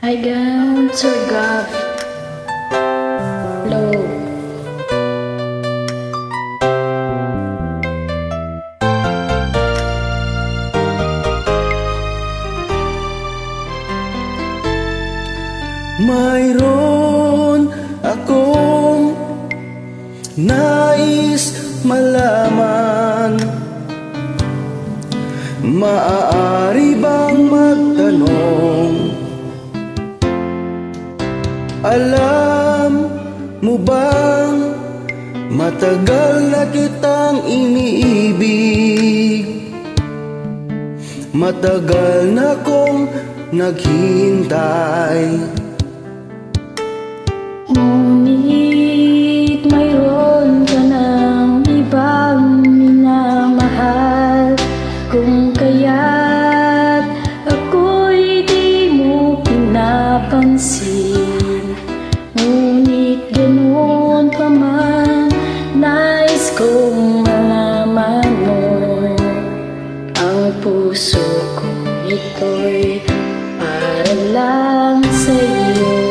Hanggang surga low. Mayroon akong nais malaman, maaari bang magtanong? Alam mo bang matagal na kitang iniibig? Matagal na kong naghintay. Ngunit mayroon ka ng ibang minamahal, kung kaya't ako'y di mo pinapansin. Ngunit ganoon pa man, nais kong malaman mo, ang puso kong ito'y para lang sa'yo.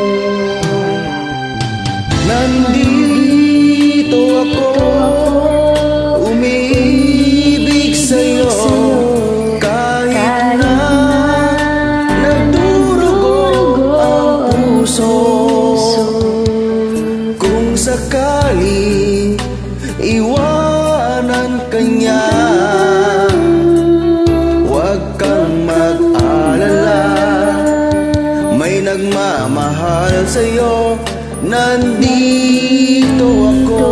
Nandito ako, umiibig sa'yo, kahit na nagdurugo ang puso. Kung sakaling iwanan ka niya, huwag kang mag-alala, may nagmamahal sa'yo. Nandito ako.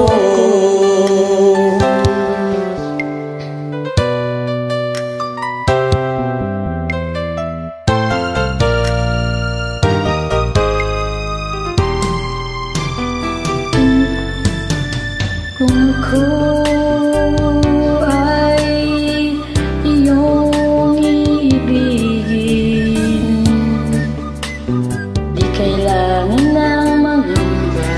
Kung ako ay iyong iibigin, di kailangan ng mangamba,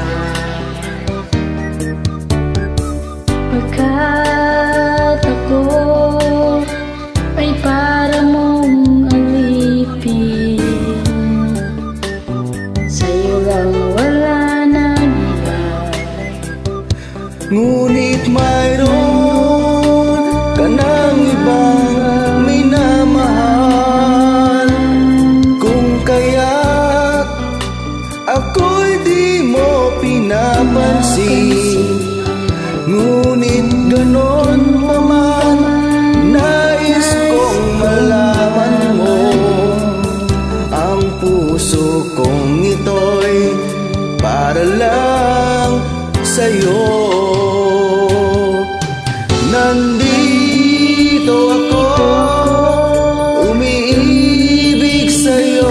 pagkat ako ay para mong alipin. Sa'yo lang wala nang iba. Ngunit mayroon ka ng ibang minamahal, kung kaya't ako'y di mo pinapansin. Ngunit ganon pa man, nais kong malaman mo, ang puso kong ito'y para lang sa'yo. Nandito ako, umiibig sa'yo,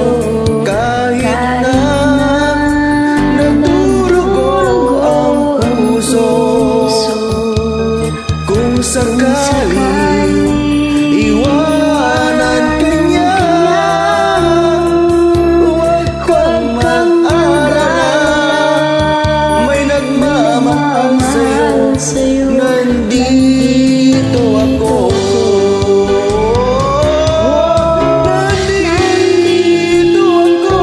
kahit na nagdurugo ang puso. Kung sakaling iwanan ka niya, huwag kang mag-alala, may nagmamahal sa'yo. Nandito ako. Nandito ako,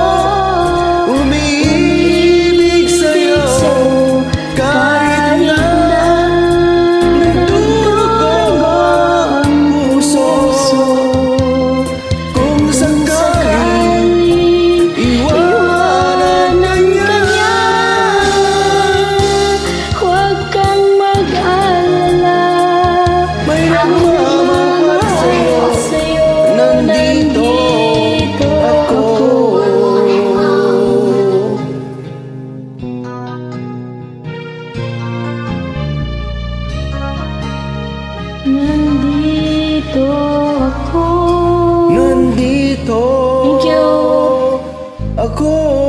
umiibig sa'yo, kahit na nagdurugo ang puso. Kung sakaling iwanan ka niya, Huwag kang mag-alala, may nagmamahal sa'yo. Nandito ako. Nandito ako. Nandito Thank you. ako.